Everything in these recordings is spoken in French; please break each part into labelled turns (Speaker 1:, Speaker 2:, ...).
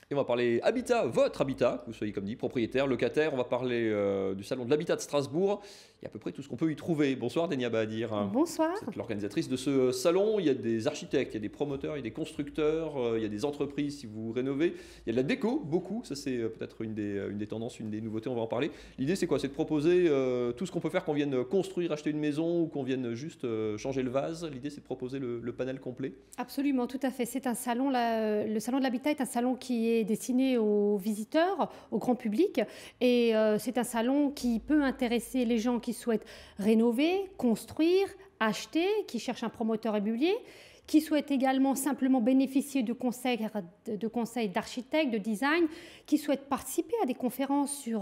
Speaker 1: Et on va parler habitat, votre habitat, que vous soyez comme dit, propriétaire, locataire. On va parler du salon de l'habitat de Strasbourg. Il y a à peu près tout ce qu'on peut y trouver. Bonsoir Dénia Bahadir.
Speaker 2: Bonsoir.
Speaker 1: Vous êtes l'organisatrice de ce salon. Il y a des architectes, il y a des promoteurs, il y a des constructeurs, il y a des entreprises si vous rénovez. Il y a de la déco, beaucoup. Ça c'est peut-être une des tendances, une des nouveautés, on va en parler. L'idée c'est quoi? C'est de proposer tout ce qu'on peut faire, qu'on vienne construire, acheter une maison ou qu'on vienne juste changer le vase. L'idée c'est de proposer le panel complet.
Speaker 2: Absolument, tout à fait. C'est un salon, le salon de l'habitat est un salon qui est destiné aux visiteurs, au grand public. Et c'est un salon qui peut intéresser les gens qui souhaitent rénover, construire, acheter, qui cherchent un promoteur immobilier, qui souhaitent également simplement bénéficier de conseils d'architectes, de design, qui souhaitent participer à des conférences sur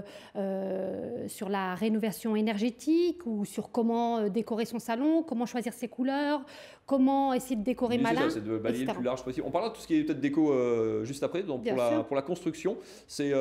Speaker 2: la rénovation énergétique ou sur comment décorer son salon, comment choisir ses couleurs, comment essayer de décorer malin.
Speaker 1: C'est de balayer le plus large possible. On parlera de tout ce qui est peut-être déco juste après, donc pour la construction. C'est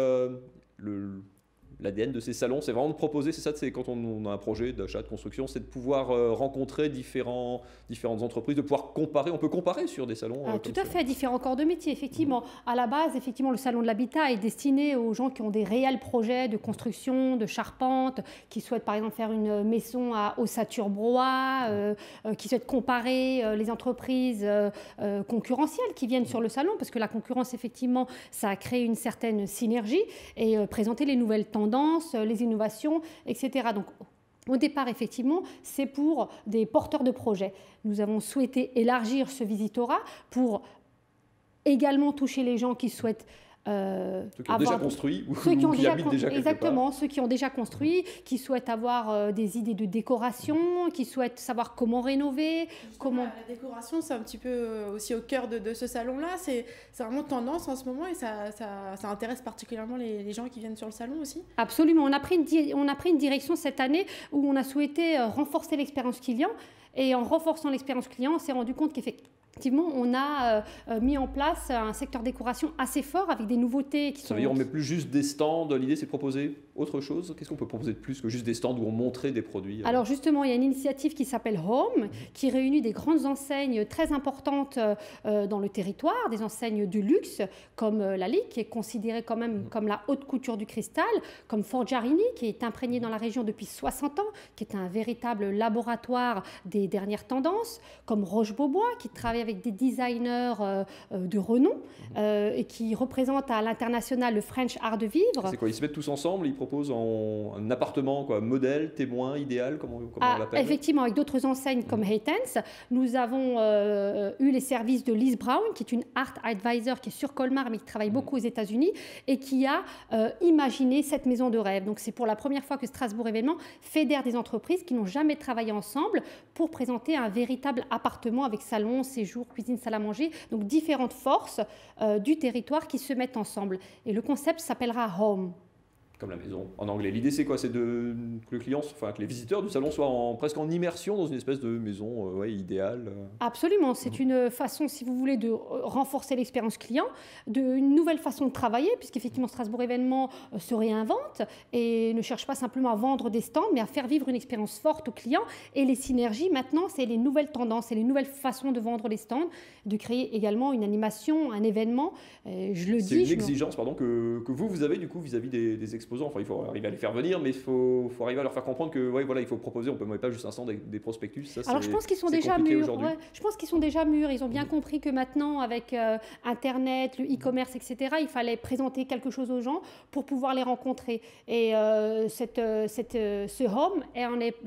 Speaker 1: l'ADN de ces salons, c'est vraiment de proposer, c'est quand on a un projet d'achat, de construction, c'est de pouvoir rencontrer différentes entreprises, de pouvoir comparer. On peut comparer sur des salons.
Speaker 2: Tout à fait, différents corps de métier, effectivement. À la base, effectivement, le salon de l'habitat est destiné aux gens qui ont des réels projets de construction, de charpente, qui souhaitent par exemple faire une maison à Ossature-Broye, qui souhaitent comparer les entreprises concurrentielles qui viennent sur le salon, parce que la concurrence, effectivement, ça a créé une certaine synergie, et présenter les nouvelles tendances, les innovations, etc. Donc, au départ, effectivement, c'est pour des porteurs de projets. Nous avons souhaité élargir ce visitorat pour également toucher les gens qui souhaitent
Speaker 1: ceux qui ont déjà construit ou
Speaker 2: ceux qui ont
Speaker 1: qui habitent déjà quelque
Speaker 2: exactement,
Speaker 1: part.
Speaker 2: Ceux qui ont déjà construit, qui souhaitent avoir des idées de décoration, qui souhaitent savoir comment rénover.
Speaker 3: La décoration, c'est un petit peu aussi au cœur de ce salon-là. C'est vraiment tendance en ce moment et ça intéresse particulièrement les gens qui viennent sur le salon aussi.
Speaker 2: Absolument. On a pris une direction cette année où on a souhaité renforcer l'expérience client. Et en renforçant l'expérience client, on s'est rendu compte qu'effectivement, on a mis en place un secteur décoration assez fort avec des nouveautés qui sont...
Speaker 1: Ça veut dire on ne met plus juste des stands, l'idée c'est de proposer autre chose. Qu'est-ce qu'on peut proposer de plus que juste des stands où on montrait des produits?
Speaker 2: Alors justement, il y a une initiative qui s'appelle Home, qui réunit des grandes enseignes très importantes dans le territoire, des enseignes de luxe comme Lalique, qui est considérée quand même comme la haute couture du cristal, comme Forgiarini, qui est imprégné dans la région depuis 60 ans, qui est un véritable laboratoire des dernières tendances, comme Roche-Beaubois, qui travaille avec des designers de renom et qui représente à l'international le French Art de Vivre.
Speaker 1: C'est quoi? Ils se mettent tous ensemble, ils proposent un appartement, quoi, modèle, témoin, idéal, comment on l'appelle?
Speaker 2: Effectivement, avec d'autres enseignes comme Haytens. Nous avons eu les services de Liz Brown, qui est une art advisor qui est sur Colmar, mais qui travaille beaucoup aux États-Unis et qui a imaginé cette maison de rêve. Donc c'est pour la première fois que Strasbourg Événement fédère des entreprises qui n'ont jamais travaillé ensemble pour présenter un véritable appartement avec salon, séjour, cuisine, salle à manger. Donc différentes forces du territoire qui se mettent ensemble. Et le concept s'appellera Home.
Speaker 1: Comme la maison en anglais. L'idée c'est quoi? C'est que le client, que les visiteurs du salon soient presque en immersion dans une espèce de maison idéale.
Speaker 2: Absolument, c'est une façon, si vous voulez, de renforcer l'expérience client, une nouvelle façon de travailler, puisqu'effectivement Strasbourg Événement se réinvente et ne cherche pas simplement à vendre des stands, mais à faire vivre une expérience forte aux clients. Et les synergies, maintenant, c'est les nouvelles tendances et les nouvelles façons de vendre les stands, de créer également une animation, un événement.
Speaker 1: C'est une exigence que vous avez du coup vis-à-vis des exposants. Enfin, il faut arriver à les faire venir, mais il faut arriver à leur faire comprendre que il faut proposer. On peut pas juste un stand avec des prospectus. Ça,
Speaker 2: alors je pense qu'ils sont déjà mûrs. Je pense qu'ils sont déjà mûrs. Ils ont bien compris que maintenant, avec Internet, le e-commerce, etc., il fallait présenter quelque chose aux gens pour pouvoir les rencontrer. Et ce home en est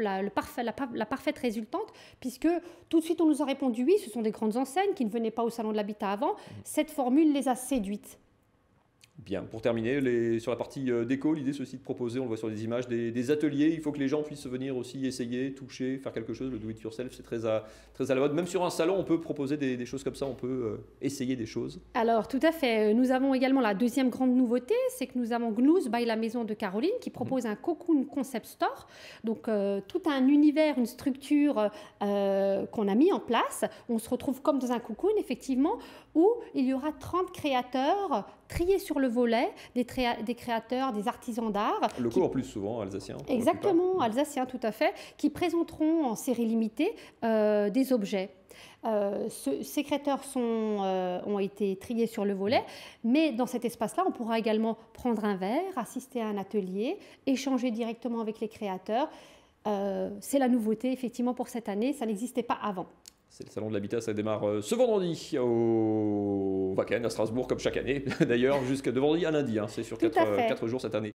Speaker 2: la parfaite résultante, puisque tout de suite on nous a répondu oui, ce sont des grandes enseignes qui ne venaient pas au salon de l'habitat avant. Cette formule les a séduites.
Speaker 1: Bien, pour terminer, sur la partie déco, l'idée c'est aussi de proposer, on le voit sur les images, des ateliers. Il faut que les gens puissent venir aussi essayer, toucher, faire quelque chose. Le do-it-yourself, c'est très à la mode. Même sur un salon, on peut proposer des choses comme ça, on peut essayer des choses.
Speaker 2: Alors, tout à fait. Nous avons également la deuxième grande nouveauté, c'est que nous avons Gnous by la Maison de Caroline qui propose un Cocoon Concept Store. Donc, tout un univers, une structure qu'on a mis en place. On se retrouve comme dans un cocoon, effectivement, où il y aura 30 créateurs triés sur le volet, des créateurs, des artisans d'art.
Speaker 1: Locaux en plus souvent, alsaciens.
Speaker 2: Exactement, alsaciens tout à fait, qui présenteront en série limitée des objets. Ces créateurs ont été triés sur le volet, mais dans cet espace-là, on pourra également prendre un verre, assister à un atelier, échanger directement avec les créateurs. C'est la nouveauté, effectivement, pour cette année. Ça n'existait pas avant.
Speaker 1: C'est le salon de l'habitat, ça démarre ce vendredi au Wacken à Strasbourg, comme chaque année d'ailleurs, jusqu'à de vendredi à lundi. Hein. C'est sur 4 jours cette année.